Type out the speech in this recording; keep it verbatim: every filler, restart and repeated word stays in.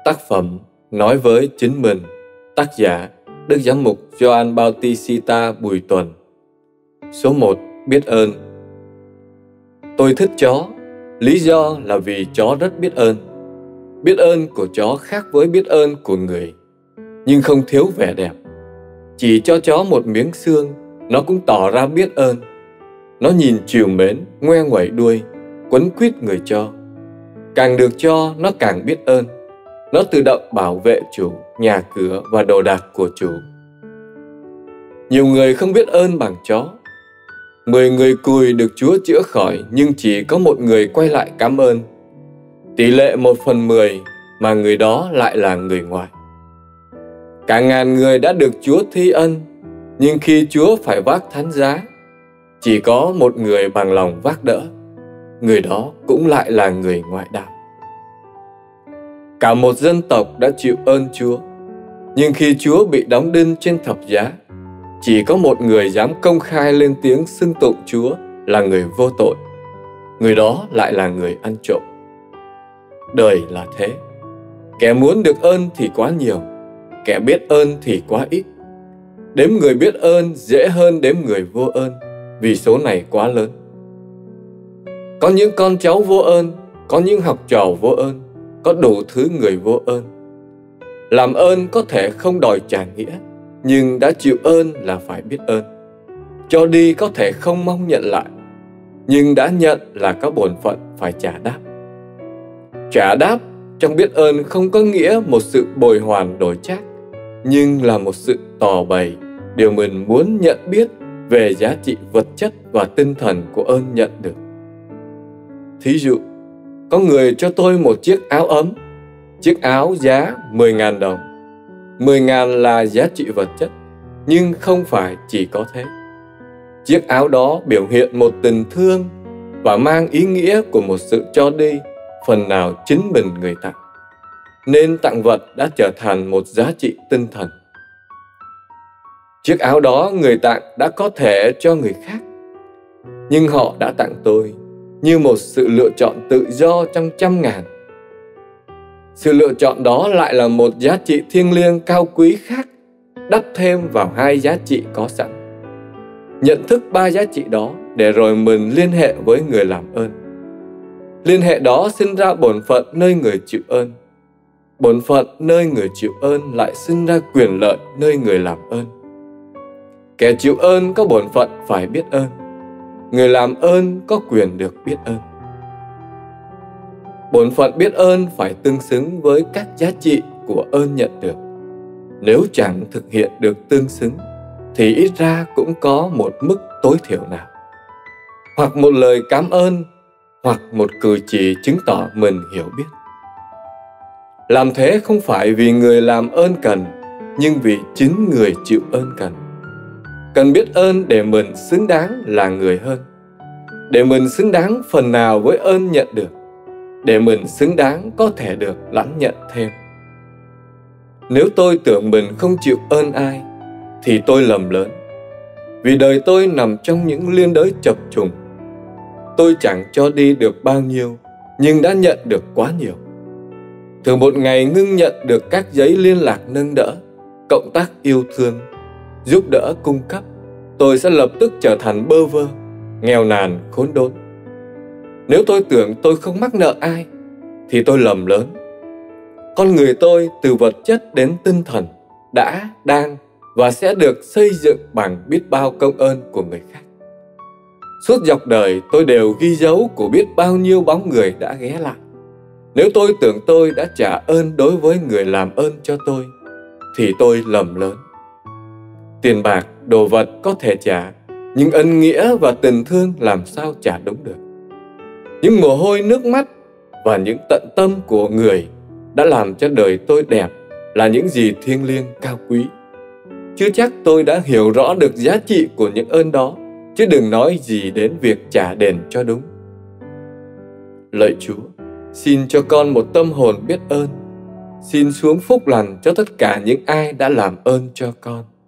Tác phẩm Nói với chính mình. Tác giả Đức Giám mục Gioan Bautista Bùi Tuần. Số một. Biết ơn. Tôi thích chó. Lý do là vì chó rất biết ơn. Biết ơn của chó khác với biết ơn của người, nhưng không thiếu vẻ đẹp. Chỉ cho chó một miếng xương, nó cũng tỏ ra biết ơn. Nó nhìn trìu mến, ngoe nguẩy đuôi, quấn quýt người cho. Càng được cho, nó càng biết ơn. Nó tự động bảo vệ chủ, nhà cửa và đồ đạc của chủ. Nhiều người không biết ơn bằng chó. Mười người cùi được Chúa chữa khỏi, nhưng chỉ có một người quay lại cảm ơn. Tỷ lệ một phần mười, mà người đó lại là người ngoài. Cả ngàn người đã được Chúa thi ân, nhưng khi Chúa phải vác thánh giá, chỉ có một người bằng lòng vác đỡ. Người đó cũng lại là người ngoại đạo. Cả một dân tộc đã chịu ơn Chúa, nhưng khi Chúa bị đóng đinh trên thập giá, chỉ có một người dám công khai lên tiếng xưng tụng Chúa là người vô tội. Người đó lại là người ăn trộm. Đời là thế. Kẻ muốn được ơn thì quá nhiều, kẻ biết ơn thì quá ít. Đếm người biết ơn dễ hơn đếm người vô ơn, vì số này quá lớn. Có những con cháu vô ơn, có những học trò vô ơn, có đủ thứ người vô ơn. Làm ơn có thể không đòi trả nghĩa, nhưng đã chịu ơn là phải biết ơn. Cho đi có thể không mong nhận lại, nhưng đã nhận là có bổn phận phải trả đáp. Trả đáp trong biết ơn không có nghĩa một sự bồi hoàn đổi trác, nhưng là một sự tỏ bày điều mình muốn nhận biết về giá trị vật chất và tinh thần của ơn nhận được. Thí dụ, có người cho tôi một chiếc áo ấm. Chiếc áo giá mười nghìn đồng. mười nghìn là giá trị vật chất, nhưng không phải chỉ có thế. Chiếc áo đó biểu hiện một tình thương và mang ý nghĩa của một sự cho đi, phần nào chính mình người tặng. Nên tặng vật đã trở thành một giá trị tinh thần. Chiếc áo đó người tặng đã có thể cho người khác, nhưng họ đã tặng tôi như một sự lựa chọn tự do trong trăm ngàn. Sự lựa chọn đó lại là một giá trị thiêng liêng cao quý khác, đắp thêm vào hai giá trị có sẵn. Nhận thức ba giá trị đó để rồi mình liên hệ với người làm ơn. Liên hệ đó sinh ra bổn phận nơi người chịu ơn. Bổn phận nơi người chịu ơn lại sinh ra quyền lợi nơi người làm ơn. Kẻ chịu ơn có bổn phận phải biết ơn. Người làm ơn có quyền được biết ơn. Bổn phận biết ơn phải tương xứng với các giá trị của ơn nhận được. Nếu chẳng thực hiện được tương xứng, thì ít ra cũng có một mức tối thiểu nào. Hoặc một lời cảm ơn, hoặc một cử chỉ chứng tỏ mình hiểu biết. Làm thế không phải vì người làm ơn cần, nhưng vì chính người chịu ơn cần. Cần biết ơn để mình xứng đáng là người hơn, để mình xứng đáng phần nào với ơn nhận được, để mình xứng đáng có thể được lãnh nhận thêm. Nếu tôi tưởng mình không chịu ơn ai, thì tôi lầm lớn. Vì đời tôi nằm trong những liên đới chập trùng. Tôi chẳng cho đi được bao nhiêu, nhưng đã nhận được quá nhiều. Thường một ngày ngưng nhận được các giấy liên lạc nâng đỡ, cộng tác yêu thương, giúp đỡ cung cấp, tôi sẽ lập tức trở thành bơ vơ, nghèo nàn, khốn đốn. Nếu tôi tưởng tôi không mắc nợ ai, thì tôi lầm lớn. Con người tôi từ vật chất đến tinh thần đã, đang và sẽ được xây dựng bằng biết bao công ơn của người khác. Suốt dọc đời tôi đều ghi dấu của biết bao nhiêu bóng người đã ghé lại. Nếu tôi tưởng tôi đã trả ơn đối với người làm ơn cho tôi, thì tôi lầm lớn. Tiền bạc, đồ vật có thể trả, nhưng ân nghĩa và tình thương làm sao trả đúng được. Những mồ hôi nước mắt và những tận tâm của người đã làm cho đời tôi đẹp là những gì thiêng liêng cao quý. Chưa chắc tôi đã hiểu rõ được giá trị của những ơn đó, chứ đừng nói gì đến việc trả đền cho đúng. Lạy Chúa, xin cho con một tâm hồn biết ơn. Xin xuống phúc lành cho tất cả những ai đã làm ơn cho con.